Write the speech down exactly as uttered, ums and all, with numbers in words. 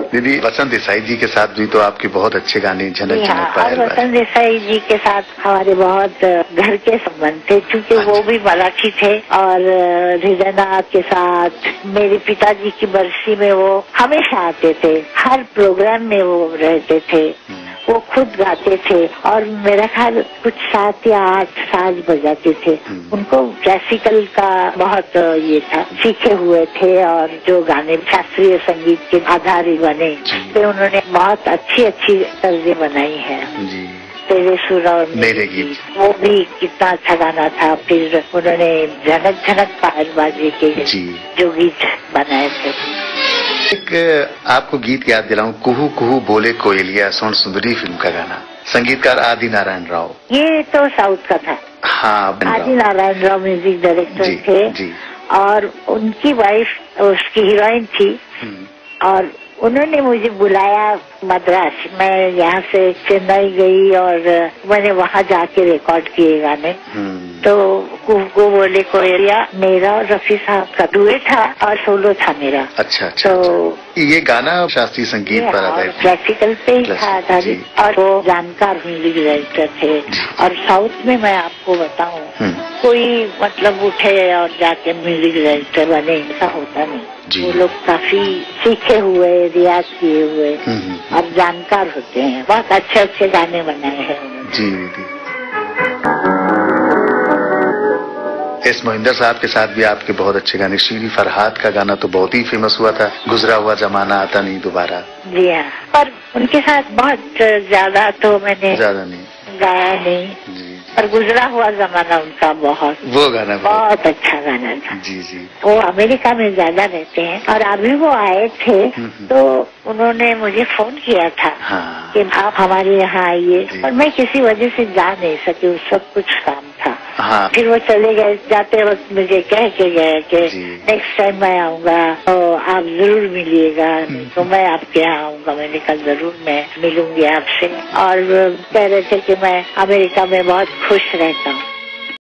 दीदी वसंत देसाई जी के साथ भी तो आपके बहुत अच्छे गाने झनक झनक पायल। वसंत देसाई जी के साथ हमारे बहुत घर के संबंध थे, क्योंकि वो भी मराठी थे और हृदयनाथ के साथ मेरे पिताजी की बरसी में वो हमेशा आते थे, हर प्रोग्राम में वो रहते थे, वो खुद गाते थे और मेरा ख्याल कुछ सात या आठ साल बजाते थे। उनको क्लासिकल का बहुत ये था, सीखे हुए थे और जो गाने शास्त्रीय संगीत के आधारित बने तो उन्होंने बहुत अच्छी अच्छी तर्जें बनाई है। तेरे सुर और मेरे गीत, वो भी कितना अच्छा गाना था। फिर उन्होंने झनक झनक पायल बाजे के जो गीत बनाए थे। एक आपको गीत याद दिलाऊं, कुहू कुहू बोले कोयलिया सोन सुंदरी फिल्म का गाना, संगीतकार आदि नारायण राव। ये तो साउथ का था। हाँ, आदि नारायण राव म्यूजिक डायरेक्टर थे जी। और उनकी वाइफ उसकी हीरोइन थी और उन्होंने मुझे बुलाया मद्रास। मैं यहाँ से चेन्नई गई और मैंने वहाँ जाके रिकॉर्ड किए गाने। तो कुहू बोले कोयलिया मेरा और रफी साहब का डुएट था और सोलो था मेरा। अच्छा अच्छा। तो अच्छा। ये गाना शास्त्रीय संगीत पर आधारित, क्लासिकल पे ही था आधारित और वो जानकार म्यूजिक डायरेक्टर थे। और साउथ में मैं आपको बताऊं, कोई मतलब उठे और जाके म्यूजिक डायरेक्टर बने ऐसा होता नहीं। वो लोग काफी सीखे हुए, रियाज किए हुए और जानकार होते हैं। बहुत अच्छे अच्छे गाने बनाए हैं उन्होंने। जी जी। एस मोहिंदर साहब के साथ भी आपके बहुत अच्छे गाने, शीरी फरहाद का गाना तो बहुत ही फेमस हुआ था, गुजरा हुआ जमाना आता नहीं दोबारा। जी हाँ, पर उनके साथ बहुत ज्यादा तो मैंने ज्यादा नहीं गाया नहीं जी। पर गुजरा हुआ जमाना उनका बहुत वो गाना बहुत अच्छा गाना था जी जी। वो अमेरिका में ज्यादा रहते हैं और अभी वो आए थे तो उन्होंने मुझे फोन किया था हाँ। कि आप हमारे यहाँ आइए, और मैं किसी वजह से जा नहीं सकी, उस वक्त कुछ काम था हाँ। फिर वो चले गए, जाते वक्त मुझे कह के गए कि नेक्स्ट टाइम मैं आऊंगा तो आप जरूर मिलिएगा, तो मैं आपके यहाँ आऊंगा। मैंने कहा जरूर मैं मिलूंगी आपसे, और कह रहे थे कि मैं अमेरिका में बहुत खुश रहता हूँ।